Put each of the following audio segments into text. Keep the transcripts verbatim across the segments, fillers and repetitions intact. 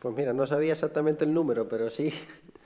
Pues mira, no sabía exactamente el número, pero sí.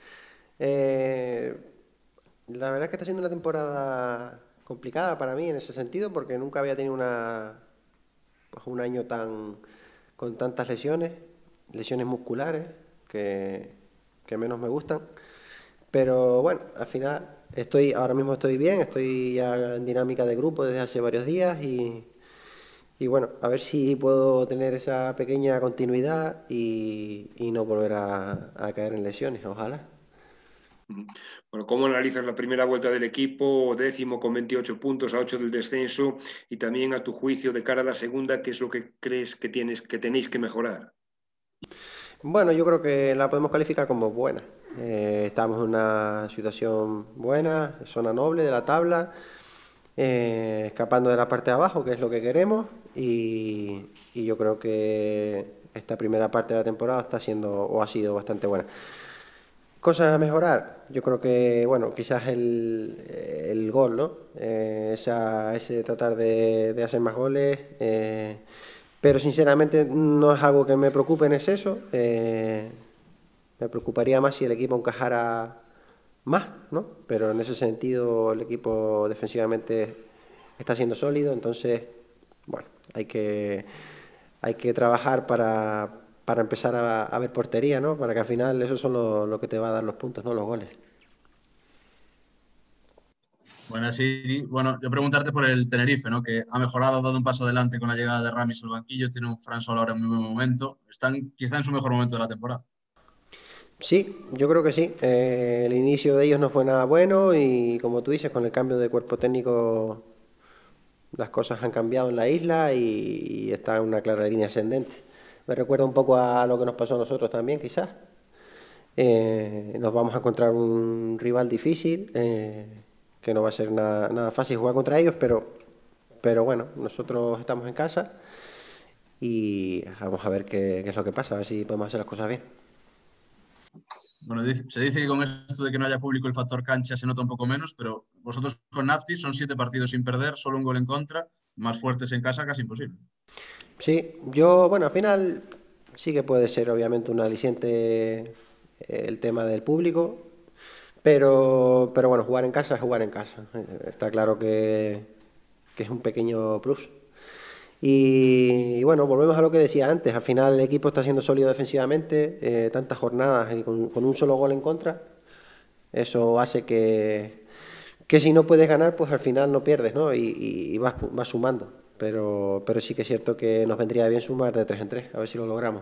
Eh, la verdad es que está siendo una temporada complicada para mí en ese sentido, porque nunca había tenido una, pues, un año tan con tantas lesiones, lesiones musculares, que, que menos me gustan. Pero bueno, al final estoy, ahora mismo estoy bien, estoy ya en dinámica de grupo desde hace varios días y, y bueno, a ver si puedo tener esa pequeña continuidad y, y no volver a, a caer en lesiones, ojalá. Bueno, ¿cómo analizas la primera vuelta del equipo, décimo con veintiocho puntos a ocho del descenso y también a tu juicio de cara a la segunda, qué es lo que crees que tienes que tenéis que mejorar? Bueno, yo creo que la podemos calificar como buena. Eh, estamos en una situación buena, zona noble de la tabla, eh, escapando de la parte de abajo, que es lo que queremos, y, y yo creo que esta primera parte de la temporada está siendo o ha sido bastante buena. Cosas a mejorar, yo creo que, bueno, quizás el, el gol, ¿no? Eh, esa, ese tratar de, de hacer más goles, eh, pero sinceramente no es algo que me preocupe en exceso. Eh, me preocuparía más si el equipo encajara más, ¿no? Pero en ese sentido el equipo defensivamente está siendo sólido, entonces, bueno, hay que, hay que trabajar para, para empezar a, a ver portería, ¿no? Para que al final eso son lo, lo que te va a dar los puntos, ¿no? Los goles. Bueno, sí, bueno, yo preguntarte por el Tenerife, ¿no? Que ha mejorado, ha dado un paso adelante con la llegada de Ramis al banquillo, tiene un Fran Sol ahora en muy buen momento, están quizá en su mejor momento de la temporada. Sí, yo creo que sí. Eh, el inicio de ellos no fue nada bueno y como tú dices, con el cambio de cuerpo técnico las cosas han cambiado en la isla y, y está en una clara línea ascendente. Me recuerda un poco a lo que nos pasó a nosotros también, quizás. Eh, nos vamos a encontrar un rival difícil, eh, que no va a ser nada, nada fácil jugar contra ellos, pero, pero bueno, nosotros estamos en casa y vamos a ver qué, qué es lo que pasa, a ver si podemos hacer las cosas bien. Bueno, dice- se dice que con esto de que no haya público el factor cancha se nota un poco menos, pero vosotros con Nafti son siete partidos sin perder, solo un gol en contra, más fuertes en casa, casi imposible. Sí, yo, bueno, al final sí que puede ser obviamente un aliciente, eh, el tema del público, pero, pero bueno, jugar en casa es jugar en casa. Eh, Está claro que, que es un pequeño plus. Y, y bueno, volvemos a lo que decía antes, al final el equipo está siendo sólido defensivamente, eh, tantas jornadas y con, con un solo gol en contra, eso hace que, que si no puedes ganar, pues al final no pierdes, ¿no? Y, y- y vas, vas sumando. Pero, pero sí que es cierto que nos vendría bien sumar de tres en tres, a ver si lo logramos.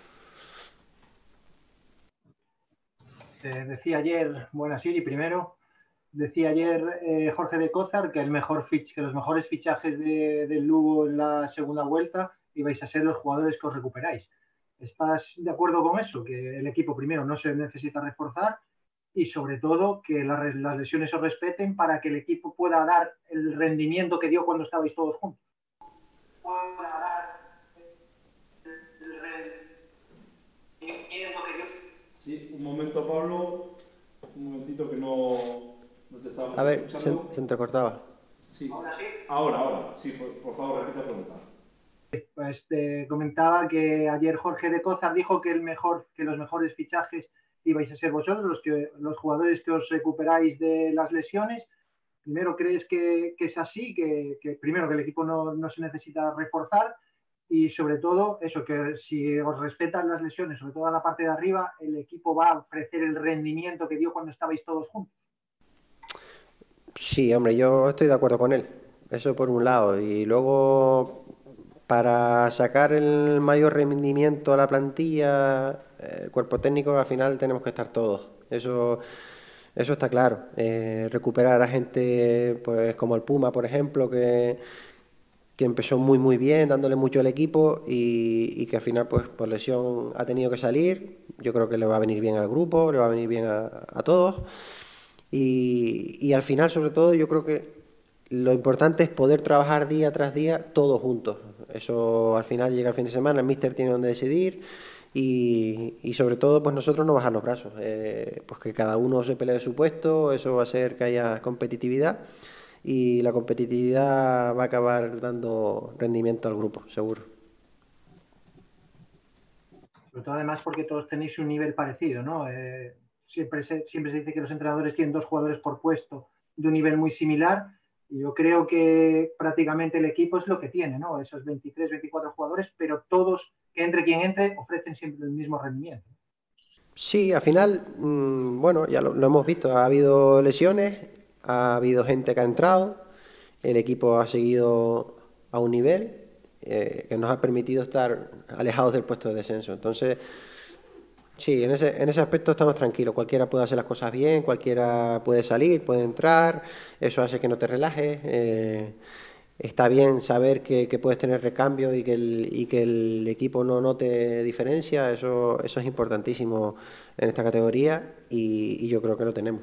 Eh, decía ayer, buenas Siri, primero, decía ayer eh, Jorge de Cózar que, el mejor fich, que los mejores fichajes de, del Lugo en la segunda vuelta ibais a ser los jugadores que os recuperáis. ¿Estás de acuerdo con eso? Que el equipo primero no se necesita reforzar y sobre todo que la, las lesiones os respeten para que el equipo pueda dar el rendimiento que dio cuando estabais todos juntos. Pueda dar el rendimiento que dio. Sí, un momento, Pablo. Un momentito que no, no te estábamos A ver, se, escuchando. se entrecortaba. Sí. ¿Ahora sí? Ahora, ahora. Sí, por, por favor, repite la pregunta. Pues te comentaba que ayer Jorge de Cózar dijo que, el mejor, que los mejores fichajes ibais a ser vosotros, los, que, los jugadores que os recuperáis de las lesiones. Primero, ¿crees que, que es así? Que, que primero que el equipo no, no se necesita reforzar y sobre todo eso, que si os respetan las lesiones, sobre todo en la parte de arriba, el equipo va a ofrecer el rendimiento que dio cuando estabais todos juntos. Sí, hombre, yo estoy de acuerdo con él. Eso por un lado. Y luego, para sacar el mayor rendimiento a la plantilla, eh, el cuerpo técnico, al final tenemos que estar todos. Eso, eso está claro. Eh, recuperar a gente, pues como el Puma, por ejemplo, que, que empezó muy muy bien, dándole mucho al equipo y, y que al final, pues por lesión ha tenido que salir. Yo creo que le va a venir bien al grupo, le va a venir bien a, a todos. Y, y al final, sobre todo, yo creo que lo importante es poder trabajar día tras día todos juntos. Eso al final llega el fin de semana, el míster tiene donde decidir y, y sobre todo pues nosotros no bajar los brazos. Eh, pues que cada uno se pelee su puesto, eso va a hacer que haya competitividad y la competitividad va a acabar dando rendimiento al grupo, seguro. Sobre todo además porque todos tenéis un nivel parecido, ¿no? Eh, siempre, se, siempre se dice que los entrenadores tienen dos jugadores por puesto de un nivel muy similar, y yo creo que prácticamente el equipo es lo que tiene, ¿no? Esos veintitrés, veinticuatro jugadores, pero todos, que entre quien entre, ofrecen siempre el mismo rendimiento. Sí, al final, mmm, bueno, ya lo, lo hemos visto, ha habido lesiones, ha habido gente que ha entrado, el equipo ha seguido a un nivel eh, que nos ha permitido estar alejados del puesto de descenso. Entonces, sí, en ese, en ese aspecto estamos tranquilos. Cualquiera puede hacer las cosas bien, cualquiera puede salir, puede entrar, eso hace que no te relajes. Eh, está bien saber que, que puedes tener recambio y que, el, y que el equipo no note diferencia, eso, eso es importantísimo en esta categoría y, y yo creo que lo tenemos.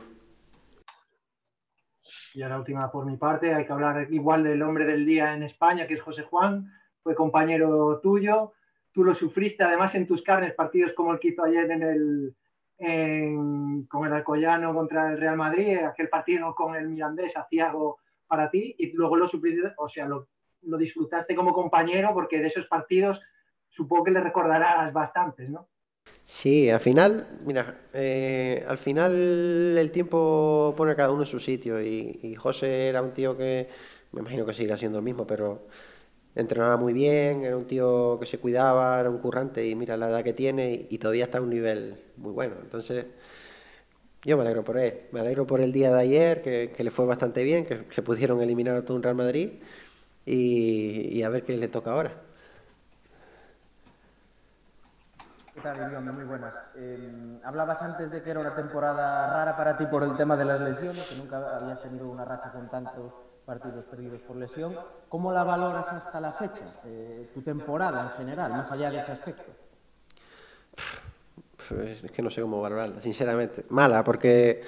Y a la última por mi parte, hay que hablar igual del hombre del día en España, que es José Juan, fue compañero tuyo, tú lo sufriste además en tus carnes, partidos como el que hizo ayer en el, en, con el Alcoyano contra el Real Madrid, aquel partido con el Mirandés, aciago para ti, y luego lo sufriste, o sea, lo, lo disfrutaste como compañero, porque de esos partidos supongo que le recordarás bastantes, ¿no? Sí, al final, mira, eh, al final el tiempo pone a cada uno en su sitio y, y José era un tío que, me imagino que seguirá siendo el mismo, pero entrenaba muy bien, era un tío que se cuidaba, era un currante y mira la edad que tiene y, y todavía está a un nivel muy bueno. Entonces, yo me alegro por él, me alegro por el día de ayer, que, que le fue bastante bien, que, que pudieron eliminar a todo un Real Madrid y, y a ver qué le toca ahora. ¿Qué tal, Iriome? Muy buenas. Eh, hablabas antes de que era una temporada rara para ti por el tema de las lesiones, que nunca habías tenido una racha con tantos partidos perdidos por lesión. ¿Cómo la valoras hasta la fecha, eh, tu temporada en general, más allá de ese aspecto? Pues es que no sé cómo valorarla, sinceramente. Mala, porque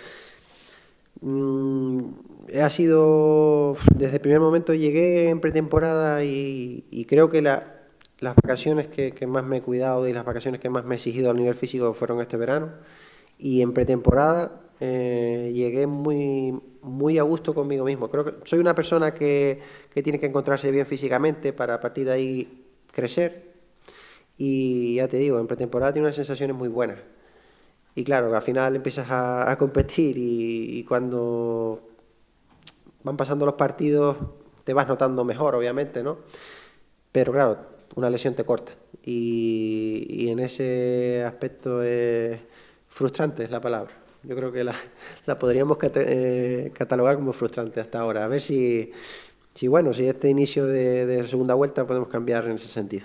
mmm, ha sido, desde el primer momento llegué en pretemporada y, y creo que la... Las vacaciones que, que más me he cuidado y las vacaciones que más me he exigido a nivel físico fueron este verano. Y en pretemporada eh, llegué muy, muy a gusto conmigo mismo. Creo que soy una persona que, que tiene que encontrarse bien físicamente para a partir de ahí crecer. Y ya te digo, en pretemporada tiene unas sensaciones muy buenas. Y claro, al final empiezas a, a competir y, y cuando van pasando los partidos te vas notando mejor, obviamente, ¿no? Pero claro, una lesión te corta y, y en ese aspecto es frustrante, es la palabra. Yo creo que la, la podríamos cat eh, catalogar como frustrante hasta ahora. A ver si, si bueno, si este inicio de, de segunda vuelta podemos cambiar en ese sentido.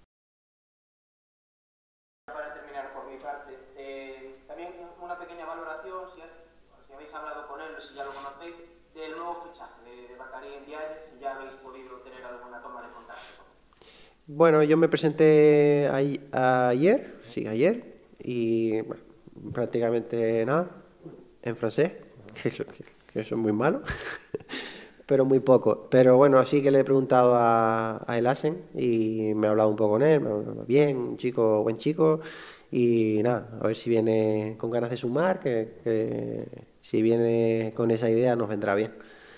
Para terminar por mi parte, eh, también una pequeña valoración, si, si habéis hablado con él, si ya lo conocéis, del nuevo fichaje de, de Bacari Ndiaye, si ya habéis podido tener alguna toma de contacto. Bueno, yo me presenté a, ayer, sí, ayer, y bueno, prácticamente nada, en francés, que, que, que eso es muy malo, pero muy poco. Pero bueno, así que le he preguntado a, a Elasen y me ha hablado un poco con él, me ha hablado bien, un chico, buen chico, y nada, a ver si viene con ganas de sumar, que, que si viene con esa idea nos vendrá bien.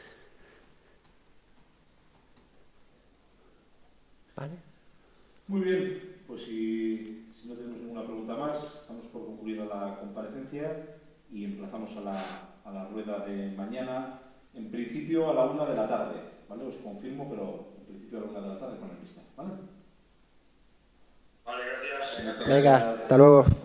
¿Vale? Muy bien, pues si, si no tenemos ninguna pregunta más, estamos por concluir la comparecencia y emplazamos a la, a la rueda de mañana, en principio a la una de la tarde, ¿vale? Os confirmo, pero en principio a la una de la tarde con el pista, ¿vale? Vale, gracias. Venga, hasta luego.